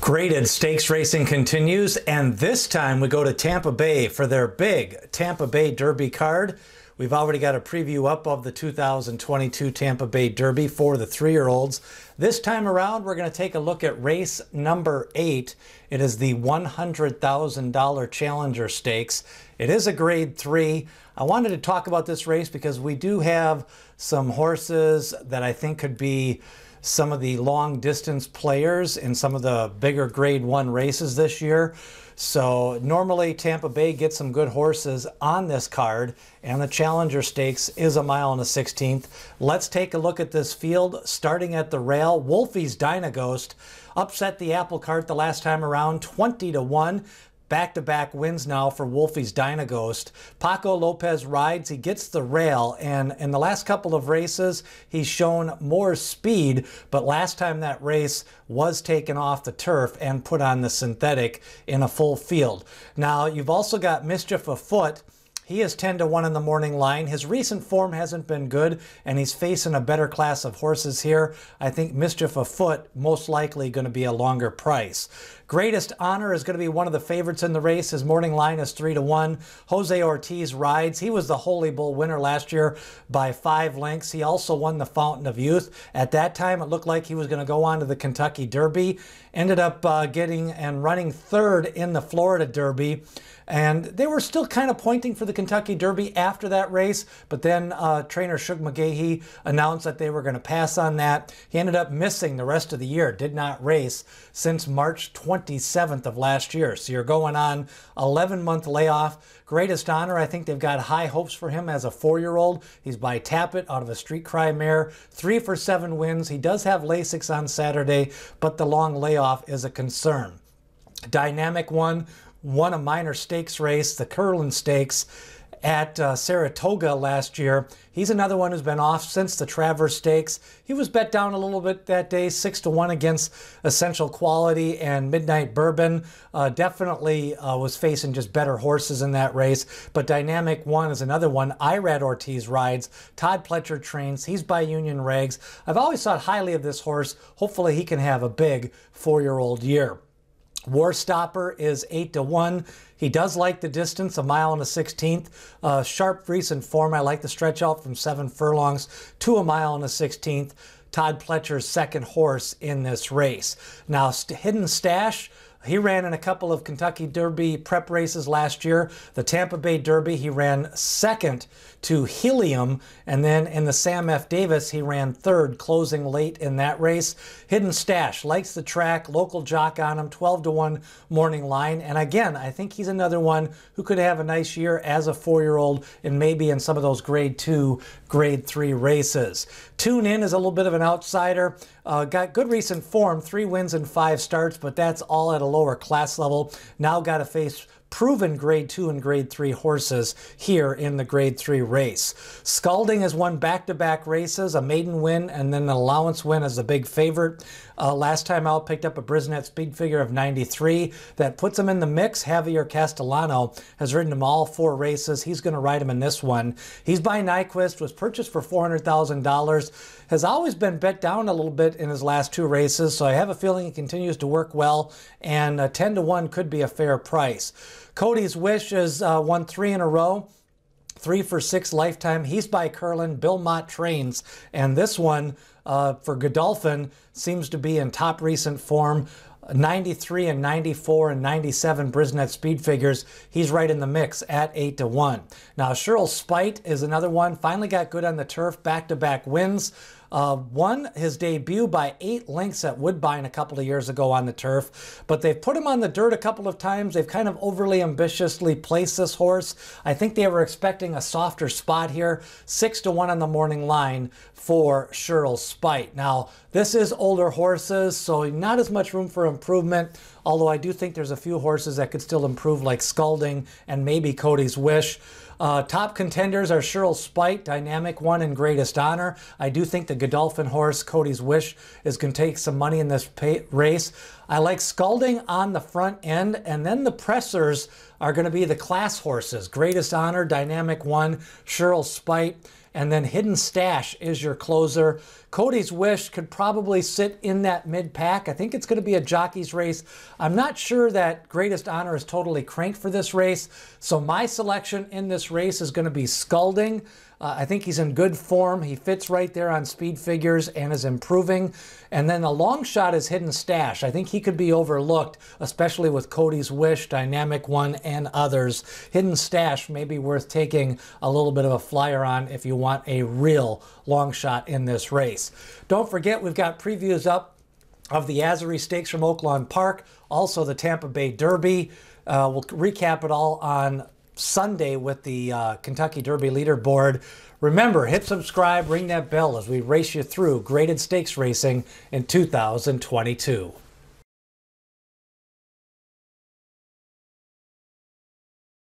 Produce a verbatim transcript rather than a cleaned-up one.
Graded stakes racing continues, and this time we go to Tampa Bay for their big Tampa Bay Derby card. We've already got a preview up of the two thousand twenty-two Tampa Bay Derby for the three-year-olds. This time around, we're going to take a look at race number eight. It is the one hundred thousand dollar Challenger Stakes. It is a grade three. I wanted to talk about this race because we do have some horses that I think could be some of the long distance players in some of the bigger grade one races this year. So normally Tampa Bay gets some good horses on this card, and the Challenger Stakes is a mile and a sixteenth. Let's take a look at this field, starting at the rail. Wolfie's Dynaghost upset the apple cart the last time around, twenty to one. Back-to-back wins now for Wolfie's Dynaghost. Paco Lopez rides, he gets the rail, and in the last couple of races, he's shown more speed, but last time that race was taken off the turf and put on the synthetic in a full field. Now, you've also got Mischief Afoot. He is ten to one in the morning line. His recent form hasn't been good, and he's facing a better class of horses here. I think Mischief Afoot most likely going to be a longer price. Greatest Honor is going to be one of the favorites in the race. His morning line is three to one. Jose Ortiz rides. He was the Holy Bull winner last year by five lengths. He also won the Fountain of Youth. At that time, it looked like he was going to go on to the Kentucky Derby. Ended up uh, getting and running third in the Florida Derby. And they were still kind of pointing for the Kentucky Derby after that race, but then uh, trainer Shug McGahee announced that they were going to pass on that. He ended up missing the rest of the year, did not race since March twenty-seventh of last year. So you're going on eleven month layoff. Greatest Honor, I think they've got high hopes for him as a four-year-old. He's by Tappet out of a Street Cry mare. Three for seven wins. He does have Lasix on Saturday, but the long layoff is a concern. Dynamic One won a minor stakes race, the Curlin Stakes, at uh, Saratoga last year. He's another one who's been off since the Traverse Stakes. He was bet down a little bit that day, six to one against Essential Quality and Midnight Bourbon. Uh, definitely uh, was facing just better horses in that race. But Dynamic One is another one. Irad Ortiz rides. Todd Pletcher trains. He's by Union Regs. I've always thought highly of this horse. Hopefully he can have a big four-year-old year. War Stopper is eight to one. He does like the distance, a mile and a sixteenth. Uh, sharp recent form. I like the stretch out from seven furlongs to a mile and a sixteenth. Todd Pletcher's second horse in this race. Now, Hidden Stash, he ran in a couple of Kentucky Derby prep races last year. The Tampa Bay Derby, he ran second to Helium, and then in the Sam F. Davis, he ran third, closing late in that race. Hidden Stash likes the track, local jock on him, twelve to one morning line. And again, I think he's another one who could have a nice year as a four-year-old and maybe in some of those grade two, grade three races. Tune In is a little bit of an outsider. Uh, got good recent form, three wins and five starts, but that's all at a lower class level. Now got to face proven grade two and grade three horses here in the grade three race. Scalding has won back-to-back races, a maiden win and then an allowance win as the big favorite. Uh, last time out, picked up a Brisnet speed figure of ninety-three. That puts him in the mix. Javier Castellano has ridden him all four races. He's going to ride him in this one. He's by Nyquist, was purchased for four hundred thousand dollars. Has always been bet down a little bit in his last two races, so I have a feeling he continues to work well, and uh, ten to one could be a fair price. Cody's Wish has uh, won three in a row. Three for six lifetime. He's by Curlin. Bill Mott trains. And this one uh, for Godolphin seems to be in top recent form. ninety-three and ninety-four and ninety-seven Brisnet speed figures. He's right in the mix at eight to one. Now, Sherrill Spite is another one. Finally got good on the turf. Back-to-back wins. Uh, won his debut by eight lengths at Woodbine a couple of years ago on the turf, but they've put him on the dirt a couple of times. They've kind of overly ambitiously placed this horse. I think they were expecting a softer spot here. Six to one on the morning line for Sherrill Spite. Now, this is older horses, so not as much room for improvement, although I do think there's a few horses that could still improve, like Scalding and maybe Cody's Wish. Uh, top contenders are Sherrill Spite, Dynamic One, and Greatest Honor. I do think the Godolphin horse, Cody's Wish, is going to take some money in this pay race. I like Scalding on the front end, and then the pressers are going to be the class horses. Greatest Honor, Dynamic One, Sherrill Spite, And then Hidden Stash is your closer. Cody's Wish could probably sit in that mid-pack. I think it's going to be a jockey's race. I'm not sure that Greatest Honor is totally cranked for this race. So my selection in this race is going to be Scalding. Uh, I think he's in good form. He fits right there on speed figures and is improving. And then the long shot is Hidden Stash. I think he could be overlooked, especially with Cody's Wish, Dynamic One, and others. Hidden Stash may be worth taking a little bit of a flyer on if you want a real long shot in this race. Don't forget, we've got previews up of the Azari Stakes from Oaklawn Park, also the Tampa Bay Derby. Uh, we'll recap it all on Sunday with the uh, Kentucky Derby leaderboard. Remember, hit subscribe, ring that bell as we race you through graded stakes racing in two thousand twenty-two.